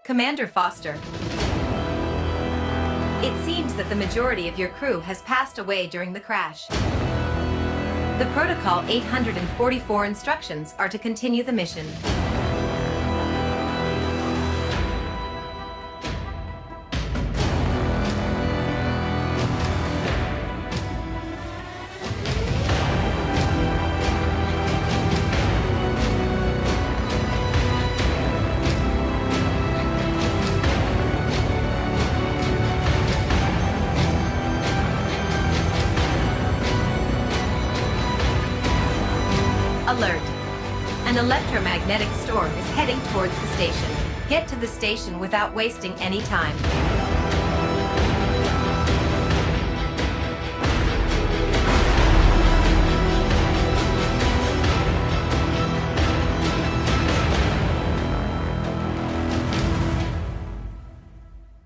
Commander Foster, it seems that the majority of your crew has passed away during the crash. The Protocol 844 instructions are to continue the mission. Alert! An electromagnetic storm is heading towards the station. Get to the station without wasting any time.